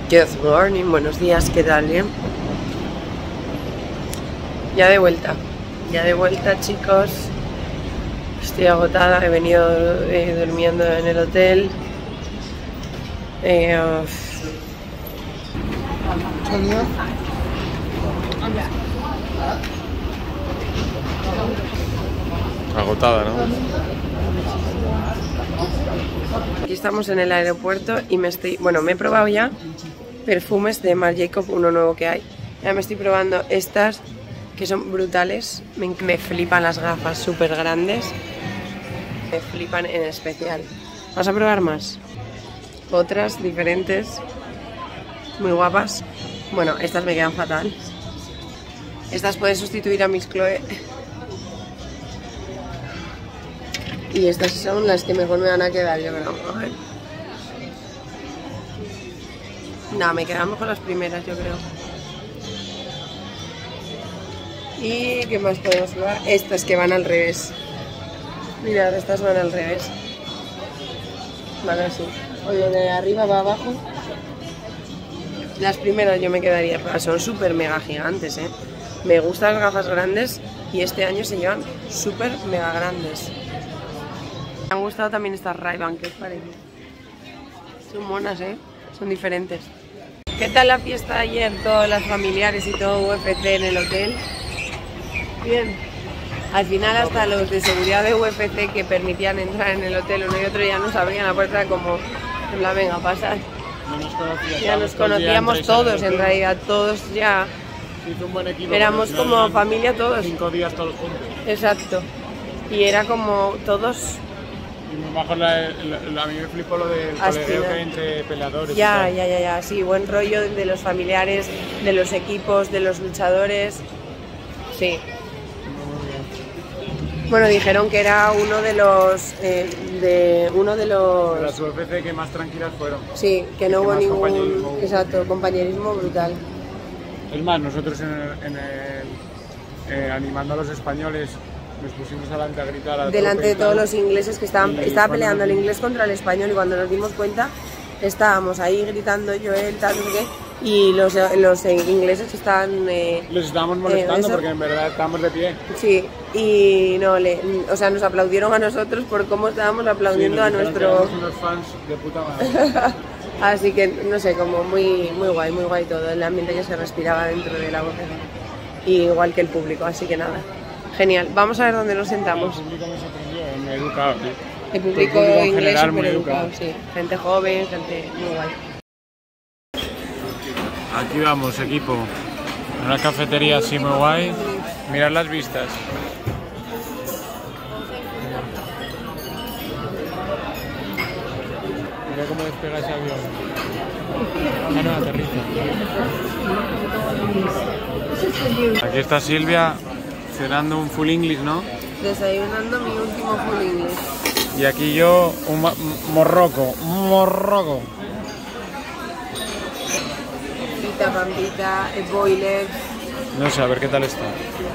Good morning, buenos días, ¿qué tal? ¿Bien? Ya de vuelta chicos. Estoy agotada, he venido durmiendo en el hotel. Agotada, ¿no? Aquí estamos en el aeropuerto y me he probado ya perfumes de Marc Jacobs, uno nuevo que hay. Ya me estoy probando estas que son brutales. Me flipan las gafas súper grandes. Me flipan en especial. ¿Vas a probar más? Otras diferentes, muy guapas. Bueno, estas me quedan fatal. Estas pueden sustituir a mis Chloe. Y estas son las que mejor me van a quedar, yo creo. A ver. No, me quedan mejor las primeras, yo creo. ¿Y qué más podemos probar? Estas que van al revés. Mirad, estas van al revés. Van así. Oye, de arriba va abajo. Las primeras yo me quedaría, pero son súper mega gigantes, ¿eh? Me gustan las gafas grandes y este año se llevan súper mega grandes. Me han gustado también estas Ray-Ban, ¿qué os parece? Son monas, ¿eh? Son diferentes. ¿Qué tal la fiesta ayer? Todas las familiares y todo UFC en el hotel. Bien. Al final hasta los de seguridad de UFC que permitían entrar en el hotel uno y otro ya nos abrían la puerta como en la venga, pasar. Ya nos conocíamos todos, en realidad todos ya. Hizo un buen equipo, éramos como familia todos. 5 días todos juntos. Exacto. Y era como todos. Y muy bajo a mí me flipó lo del colegio que hay entre peleadores. Ya, sí, buen rollo de los familiares, de los equipos, de los luchadores. Sí. Bueno, dijeron que era uno de los de las UFC que más tranquilas fueron. Sí, que no hubo ningún compañerismo brutal. Es más, nosotros animando a los españoles nos pusimos delante a gritar delante de todos los ingleses que estaba peleando el inglés contra el español, y cuando nos dimos cuenta estábamos ahí gritando Joel, tal, no sé qué, y los ingleses que estaban les estábamos molestando porque en verdad estábamos de pie. Sí, y no nos aplaudieron a nosotros por cómo estábamos aplaudiendo a nuestros unos fans de puta madre. Así que no sé, como muy guay todo el ambiente que se respiraba dentro de la UFC, igual que el público, así que nada, genial. Vamos a ver dónde nos sentamos. El público me sorprendió, me he educado, tío. El público inglés súper educado, sí. Gente joven, gente muy guay. Aquí vamos, equipo. Una cafetería así muy guay. Mirad las vistas. Mira cómo despega ese avión. Ah, no, aterriza. Aquí está Silvia cenando un full English, ¿no? Desayunando mi último full English. Y aquí yo, un morroco. Pita, pampita, boiled. No sé, a ver qué tal está.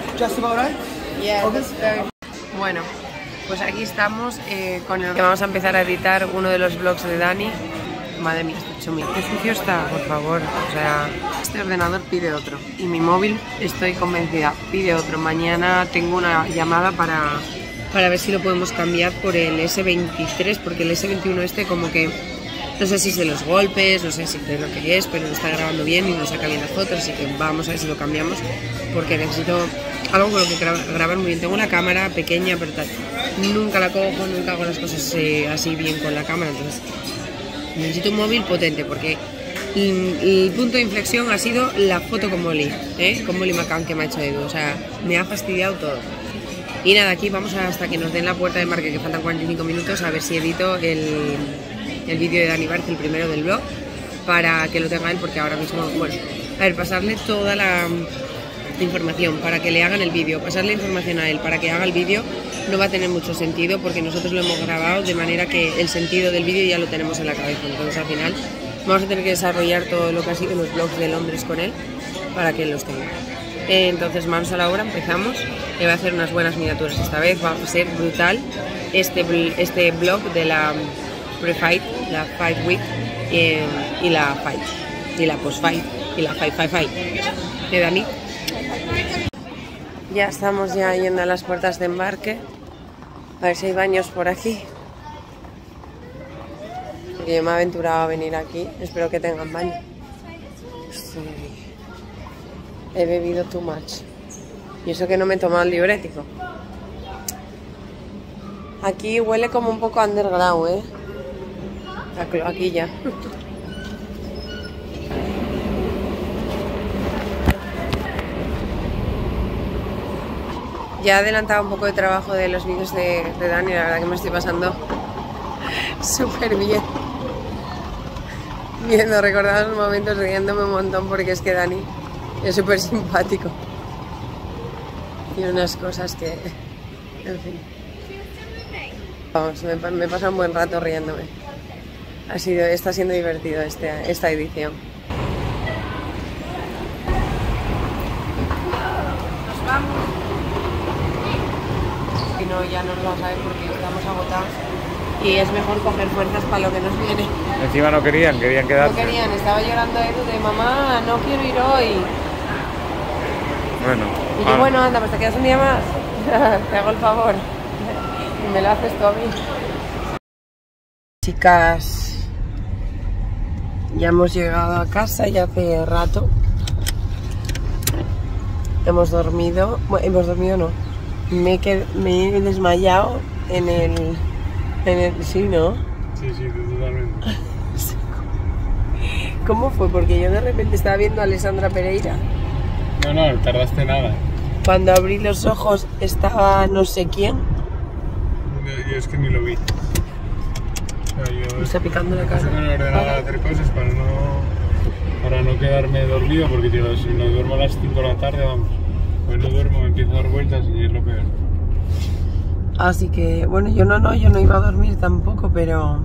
Bueno, pues aquí estamos con el que vamos a empezar a editar uno de los vlogs de Dani. Madre mía, este chumi. Qué sucio está, por favor. O sea, este ordenador pide otro. Y mi móvil, estoy convencida, pide otro. Mañana tengo una llamada para ver si lo podemos cambiar por el S23, porque el S21 este como que no sé si es de los golpes, no sé si es lo que es, pero lo está grabando bien y nos saca bien las fotos, así que vamos a ver si lo cambiamos, porque necesito algo con lo que grabar muy bien. Tengo una cámara pequeña, pero tal, nunca la cojo, nunca hago las cosas así bien con la cámara, entonces necesito un móvil potente, porque el punto de inflexión ha sido la foto con Molly, con Molly McCann que me ha hecho Edu, o sea, me ha fastidiado todo. Y nada, aquí vamos hasta que nos den la puerta de embarque, que faltan 45 minutos, a ver si edito el vídeo de Dani Barth, el primero del blog, para que lo tenga él, porque ahora mismo, bueno, a ver, pasarle toda la información para que le hagan el vídeo, pasarle información a él para que haga el vídeo, no va a tener mucho sentido, porque nosotros lo hemos grabado de manera que el sentido del vídeo ya lo tenemos en la cabeza, entonces al final vamos a tener que desarrollar todo lo que ha sido los vlogs de Londres con él, para que él los tenga. Entonces manos a la obra, empezamos. Le voy a hacer unas buenas miniaturas esta vez, va a ser brutal este blog de la pre-fight, la Fight Week y la Fight. Y la post-fight. Y la fight. ¿De Dani? Ya estamos ya yendo a las puertas de embarque. A ver si hay baños por aquí. Porque yo me he aventurado a venir aquí. Espero que tengan baño. Sí. He bebido too much. Y eso que no me he tomado el diurético. Aquí huele como un poco underground, ¿eh? La cloaquilla. Ya he adelantado un poco de trabajo de los vídeos de Dani. La verdad que me estoy pasando súper bien. Viendo, recordando los momentos, riéndome un montón porque es que Dani es súper simpático. Tiene unas cosas que... En fin. Vamos, me pasa un buen rato riéndome. Está siendo divertido esta edición. Nos vamos. Si no, ya no nos vamos a ver porque estamos agotados. Y es mejor coger fuerzas para lo que nos viene. Encima no querían quedarse. No querían, estaba llorando Edu de mamá, no quiero ir hoy. Bueno. Y yo, bueno, anda, pues te quedas un día más. Te hago el favor. Y me lo haces tú a mí. Chicas, ya hemos llegado a casa ya hace rato. Hemos dormido. Bueno, hemos dormido no. Me he desmayado en el... Sí, ¿no? Sí, totalmente. ¿Cómo fue? Porque yo de repente estaba viendo a Alessandra Pereira. No tardaste nada. Cuando abrí los ojos estaba no sé quién. Yo es que ni lo vi. O sea, Me está picando la cara. Me he ordenado hacer cosas para no quedarme dormido, porque tío, si no duermo a las 5 de la tarde, vamos. Pues no duermo, me empiezo a dar vueltas y es lo peor. Así que, bueno, yo no iba a dormir tampoco, pero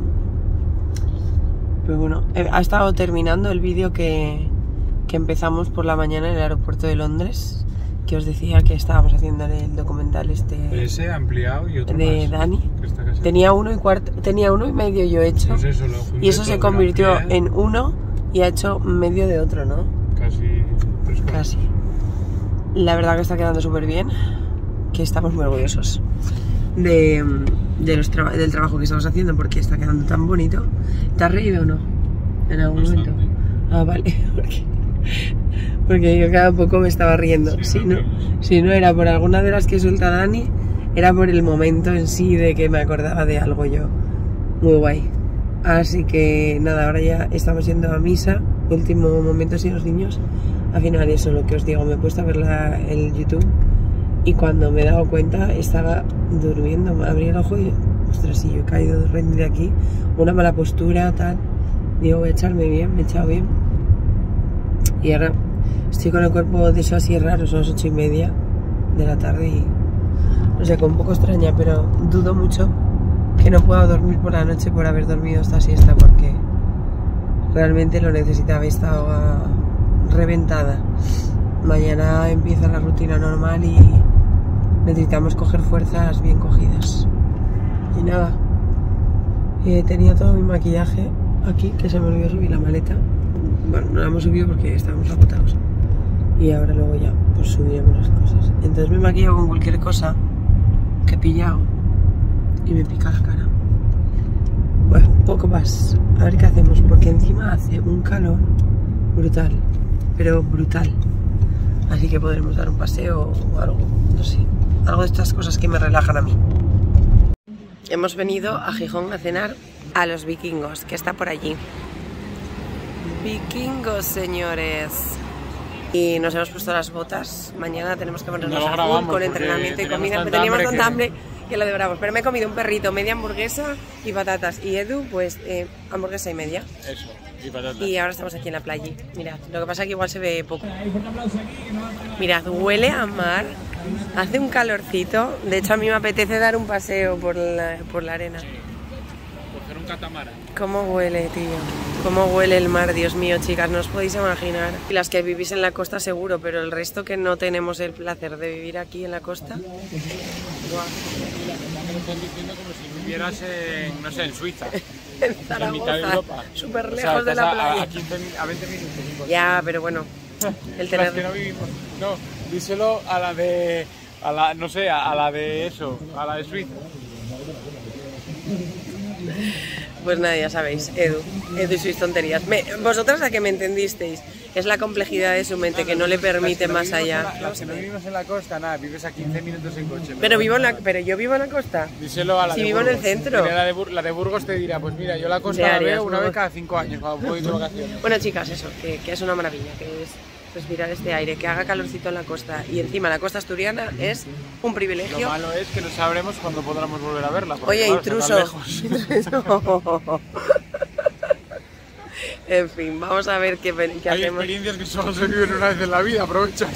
bueno, ha estado terminando el vídeo que empezamos por la mañana en el aeropuerto de Londres, que os decía que estábamos haciendo el documental ese ampliado y otro de más, Dani. Tenía 1 y medio yo hecho, pues eso, y eso se convirtió en 1 y ha hecho medio de otro, ¿no? Casi 3 cuartos. Casi. La verdad que está quedando súper bien, que estamos muy orgullosos del trabajo que estamos haciendo porque está quedando tan bonito. ¿Te has reído o no? En algún momento. Ah, vale. Porque yo cada poco me estaba riendo. Si no era por alguna de las que suelta Dani, era por el momento en sí de que me acordaba de algo yo. Muy guay. Así que nada, ahora ya estamos yendo a misa. Último momento sin los niños. Al final eso, lo que os digo, me he puesto a ver el YouTube. Y cuando me he dado cuenta estaba durmiendo, me abrí el ojo y ostras, si yo he caído rendida aquí, una mala postura, tal. Digo, voy a echarme bien, me he echado bien. Y ahora estoy con el cuerpo de eso así raro, son las 8:30 de la tarde y no sé, un poco extraña, pero dudo mucho que no pueda dormir por la noche por haber dormido esta siesta porque realmente lo necesitaba, estaba reventada. Mañana empieza la rutina normal y necesitamos coger fuerzas bien cogidas. Y nada, tenía todo mi maquillaje aquí, que se me olvidó subir la maleta. Bueno, no la hemos subido porque estábamos agotados. Y ahora luego ya, pues subiremos las cosas. Entonces me he maquillado con cualquier cosa que he pillado y me pica la cara. Bueno, poco más. A ver qué hacemos, porque encima hace un calor brutal, pero brutal. Así que podremos dar un paseo o algo, no sé. Algo de estas cosas que me relajan a mí. Hemos venido a Gijón a cenar a los Vikingos, que está por allí. Vikingos, señores. Y nos hemos puesto las botas. Mañana tenemos que ponernos a full con entrenamiento y comida. Pero teníamos tanta hambre que lo devoramos. Pero me he comido un perrito, media hamburguesa y patatas. Y Edu, pues hamburguesa y media. Eso, y patatas. Y ahora estamos aquí en la playa. Mirad, lo que pasa es que igual se ve poco. Mirad, huele a mar. Hace un calorcito. De hecho, a mí me apetece dar un paseo por la arena. Coger un catamarán. ¿Cómo huele, tío? ¿Cómo huele el mar? Dios mío, chicas, no os podéis imaginar. Y las que vivís en la costa seguro, pero el resto que no tenemos el placer de vivir aquí en la costa. Guau. Me lo están diciendo como si vivieras en, no sé, en Suiza. En En mitad de Zaragoza, Europa. súper O sea, lejos de estás la playa. a 20 minutos. Ya, pero bueno, el Las que tener... no vivimos. No, díselo a la de... no sé, a la de eso, a la de Suiza. Pues nada, ya sabéis, Edu y sus tonterías. ¿Vosotras a qué me entendisteis? Es la complejidad de su mente que no le permite más allá. Las que no vivimos en la costa, nada, vives a 15 minutos en coche. Pero yo vivo en la costa. Díselo a la Si de vivo en el Burgos. centro. Mira, la de Burgos te dirá, pues mira, yo la costa De la Arias, veo una Burgos. vez cada 5 años cuando voy de vacaciones. Bueno, chicas, eso, que es una maravilla, que es respirar este aire, que haga calorcito en la costa. Y encima la costa asturiana es un Lo privilegio. malo es que no sabremos cuándo podremos volver a verla. porque, Oye, claro, está intruso. tan lejos. En fin, vamos a ver qué Hay hacemos. experiencias que solo se viven una vez en la vida, aprovecha.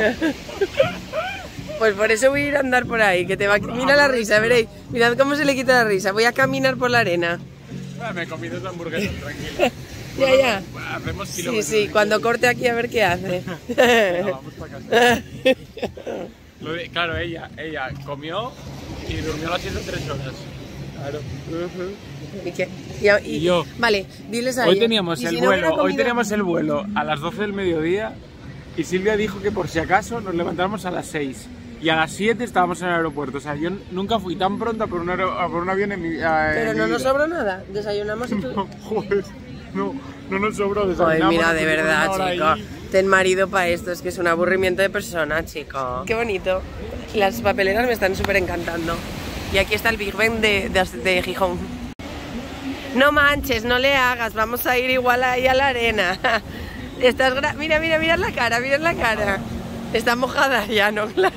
Pues por eso voy a ir a andar por ahí, que te va... Mira la risa, veréis. Mirad cómo se le quita la risa. Voy a caminar por la arena. Me he comido tu hamburguesa, tranquila. Ya. Hacemos Sí, kilómetros. sí, cuando corte aquí a ver qué hace. Venga, vamos para casa. Claro, ella comió y durmió las 7 3 horas. Claro. ¿Y qué? Y yo. Vale, diles a Hoy ella. teníamos ¿Y el si no hubiera vuelo, hoy comido? teníamos el vuelo a las 12 del mediodía y Silvia dijo que por si acaso nos levantáramos a las 6 y a las 7 estábamos en el aeropuerto. O sea, yo nunca fui tan pronta por un avión en mi vida. Pero no nos sobró nada. Desayunamos y tú... No, joder, no nos sobró Ay, desayunamos. mira, nos de pusimos verdad, una hora chico. ahí. Ten marido para esto, es que es un aburrimiento de persona, chico. Qué bonito. Las papeleras me están súper encantando. Y aquí está el Big Ben de Gijón. No manches, no le hagas, vamos a ir igual ahí a la arena. Mira la cara, mira la cara. Está mojada ya, ¿no? Claro.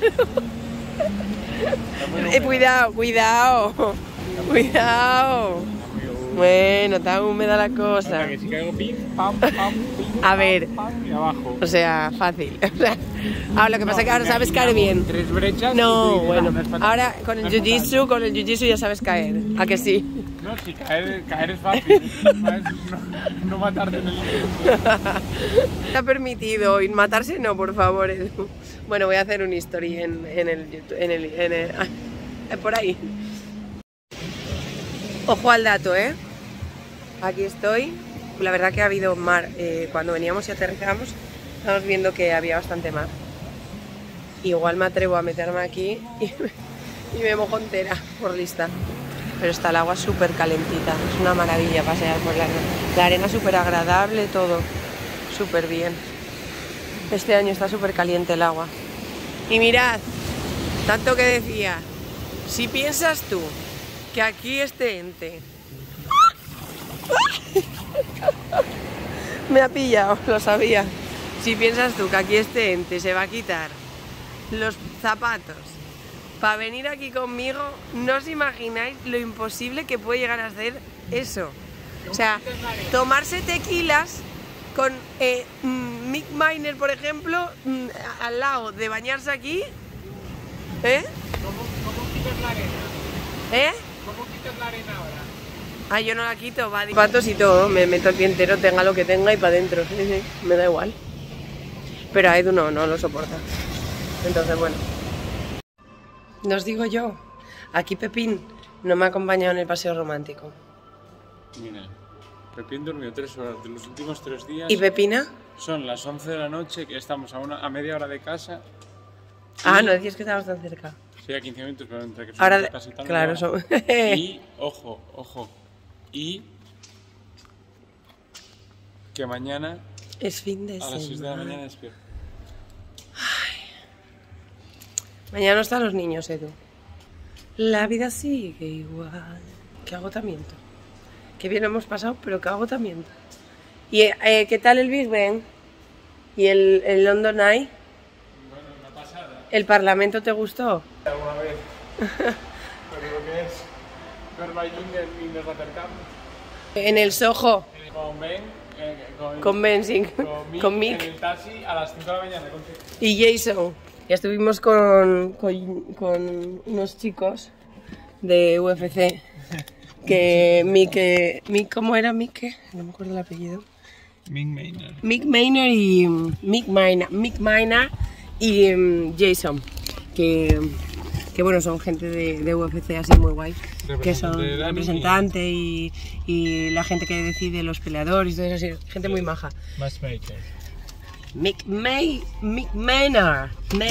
Cuidado. Bueno, está húmeda la cosa. Que si caigo pim, pam, pam, pim, A ver. pam, y abajo. O sea, fácil. Ahora lo que pasa es que ahora sabes caer bien. 3 brechas. No, y tú dices, bueno. no es fatal. Ahora con el jiu-jitsu ya sabes caer. ¿A que sí? No, si caer es fácil. No matarte en el Está permitido. Y matarse no, por favor, Edu. Bueno, voy a hacer un story en el YouTube. Por ahí. Ojo al dato, ¿eh? Aquí estoy. La verdad que ha habido mar. Cuando veníamos y aterrizamos, estamos viendo que había bastante mar. Igual me atrevo a meterme aquí y me mojo entera por lista. Pero está el agua súper calentita. Es una maravilla pasear por la arena. La arena súper agradable, todo. Súper bien. Este año está súper caliente el agua. Y mirad, tanto que decía, si piensas tú que aquí este ente me ha pillado, lo sabía. Si piensas tú que aquí este ente se va a quitar los zapatos para venir aquí conmigo, no os imagináis lo imposible que puede llegar a ser eso. O sea, tomarse tequilas con Mick Miner, por ejemplo, al lado de bañarse aquí, ¿eh? ¿Cómo quitas la arena? ¿Eh? ¿Cómo quitas la arena ahora? Ah, yo no la quito, va. Zapatos y todo, me meto el pie entero, tenga lo que tenga y para adentro. Sí, sí, me da igual. Pero a Edu no lo soporta. Entonces, bueno. Nos digo yo, aquí Pepín no me ha acompañado en el paseo romántico. Mira, Pepín durmió 3 horas de los últimos 3 días. ¿Y Pepina? Son las 11 de la noche, que estamos a media hora de casa. Ah, no decías que estabas tan cerca. Sí, a 15 minutos, pero entre que Ahora, casi tal. claro, son... Y, ojo, y que mañana Es fin de a las 6 de la semana. mañana despierto. Mañana no están los niños, Edu. La vida sigue igual. Qué agotamiento. Qué bien lo hemos pasado, pero qué agotamiento. ¿Y qué tal el Big Ben? ¿Y el London Eye? Bueno, una pasada. ¿El Parlamento te gustó? Alguna vez. Pero lo que es verlo allí y nos acercamos. En el Soho, Con Ben, con Ben, sí, con en Mick el taxi a las 5 de la mañana. y Jason. Ya estuvimos con unos chicos de UFC. Que Mick, ¿cómo era Mick? ¿Qué? No me acuerdo el apellido. Mick Maynard. Mick Maynard y Jason, que que bueno, son gente de UFC así muy guay, que son representantes y la gente que decide los peleadores y todo eso, así, gente muy maja. Mick Maynard.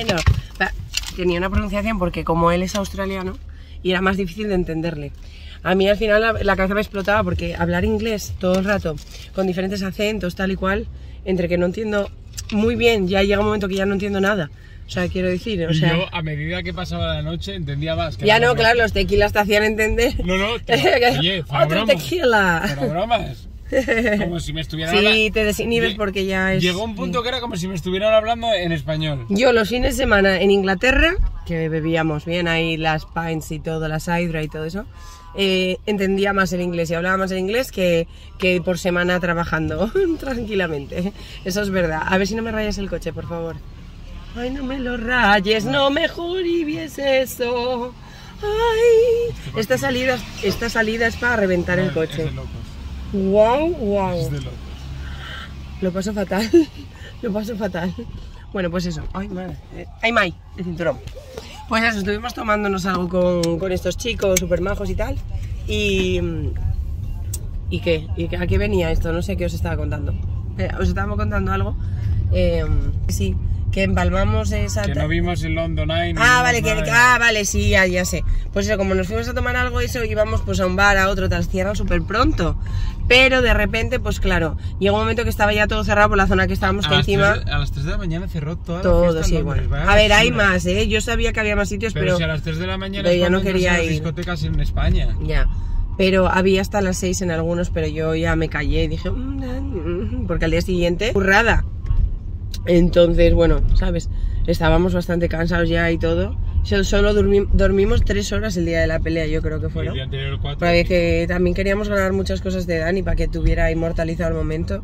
Tenía una pronunciación porque como él es australiano y era más difícil de entenderle. A mí al final la cabeza me explotaba porque hablar inglés todo el rato, con diferentes acentos, tal y cual, entre que no entiendo muy bien, ya llega un momento que ya no entiendo nada. O sea, quiero decir, o sea... Yo, a medida que pasaba la noche, entendía más. Ya no, claro, los tequilas te hacían entender. No, oye, ¡otro tequila! Para bromas. Como si me estuvieran Sí, hablando... te desinhibes porque ya es... Llegó un punto que era como si me estuvieran hablando en español. Yo los fines de semana en Inglaterra, que bebíamos bien ahí las pints y todo, la sidra y todo eso, entendía más el inglés y hablaba más el inglés que por semana trabajando tranquilamente. Eso es verdad. A ver si no me rayas el coche, por favor. Ay, no me lo rayes, no mejor y vies eso. Ay, esta salida es para reventar el coche. Es de locos. Wow. Es de locos. Lo paso fatal. Lo paso fatal. Bueno, pues eso. Ay, madre. Ay, Mai, el cinturón. Pues eso, estuvimos tomándonos algo con estos chicos súper majos y tal. ¿Y qué? ¿Y a qué venía esto? No sé qué os estaba contando. Os estábamos contando algo. Sí, que embalmamos esa... Que no vimos el London Eye. Vale, sí, ya sé. Pues eso, como nos fuimos a tomar algo, eso, íbamos pues a un bar, a otro, tal, cierran súper pronto. Pero de repente, pues claro, llegó un momento que estaba ya todo cerrado por la zona que estábamos, que encima... A las 3 de la mañana cerró todo, sí, bueno. A ver, hay más, ¿eh? Yo sabía que había más sitios, pero si a las 3 de la mañana ya no quería las ir. Discotecas en España. Ya. Pero había hasta las 6 en algunos, pero yo ya me callé y dije... porque al día siguiente, burrada. Entonces, bueno, ¿sabes? Estábamos bastante cansados ya y todo. Solo dormimos 3 horas el día de la pelea, yo creo que fueron. El día anterior 4. Porque que también queríamos ganar muchas cosas de Dani para que tuviera inmortalizado el momento.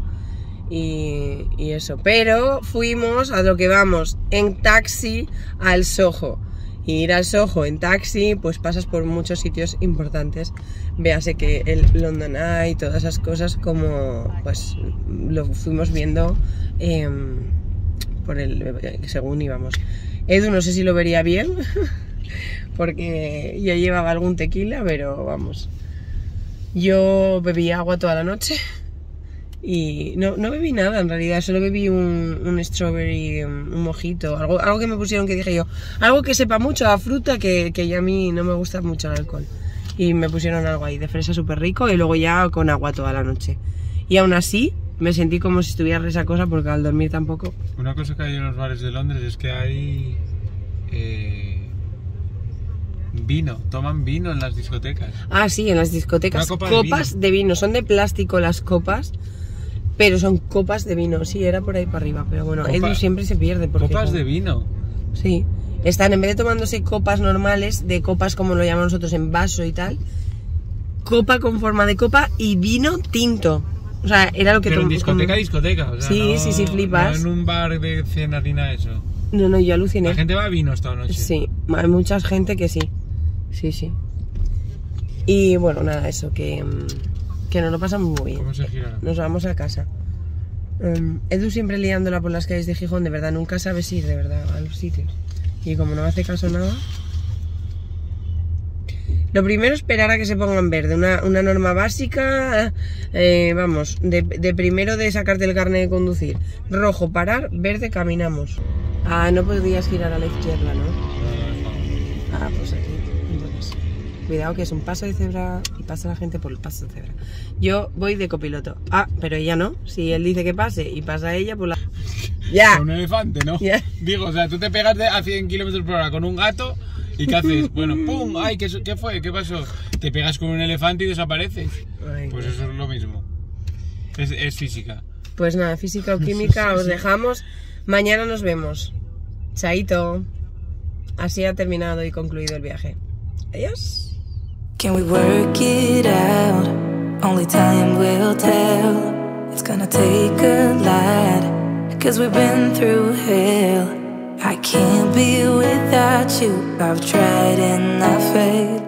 Y eso. Pero fuimos a lo que vamos, en taxi al Soho. Y ir al Soho en taxi, pues pasas por muchos sitios importantes. Véase que el London Eye y todas esas cosas, como pues lo fuimos viendo según íbamos. Edu no sé si lo vería bien, porque ya llevaba algún tequila, pero vamos. Yo bebí agua toda la noche y no bebí nada en realidad, solo bebí un strawberry, un mojito, algo que me pusieron que dije yo, algo que sepa mucho a fruta, que ya a mí no me gusta mucho el alcohol. Y me pusieron algo ahí de fresa súper rico y luego ya con agua toda la noche. Y aún así me sentí como si estuviera resacosa porque al dormir tampoco. Una cosa que hay en los bares de Londres es que hay vino, toman vino en las discotecas. Ah, sí, en las discotecas. Copas de vino, son de plástico las copas, pero son copas de vino. Sí, era por ahí para arriba, pero bueno, Edu siempre se pierde. ¿Copas de vino? Sí, están en vez de tomándose copas normales, de copas como lo llamamos nosotros en vaso y tal, copa con forma de copa y vino tinto. O sea, era lo que... Pero en discoteca, o sea, sí, flipas. No en un bar de cenas ni nada de eso. No, yo aluciné. La gente va a vino esta noche. Sí, hay mucha gente que sí. Sí. Y bueno, nada, eso, que nos lo pasamos muy bien. ¿Cómo se gira? Nos vamos a casa. Edu siempre liándola por las calles de Gijón, de verdad, nunca sabes ir, de verdad, a los sitios. Y como no hace caso nada... Lo primero, esperar a que se ponga en verde, una norma básica, vamos, de primero de sacarte el carnet de conducir. Rojo, parar, verde, caminamos. Ah, no podías girar a la izquierda, ¿no? Ah, pues aquí, entonces. Cuidado que es un paso de cebra y pasa la gente por el paso de cebra. Yo voy de copiloto. Ah, pero ella no. Si él dice que pase y pasa ella, pues la... ¡Ya! Con un elefante, ¿no? Ya. Digo, o sea, tú te pegas a 100 km por hora con un gato... ¿Y qué haces? Bueno, ¡pum! ¡Ay! ¿Qué fue? ¿Qué pasó? Te pegas con un elefante y desapareces. Ay, pues eso es lo mismo. Es física. Pues nada, física o química, os dejamos. Mañana nos vemos. Chaito. Así ha terminado y concluido el viaje. Adiós. Can we work it out? Only time will tell. It's gonna take a lot, 'cause we've been through hell. I can't be without you. I've tried and I failed.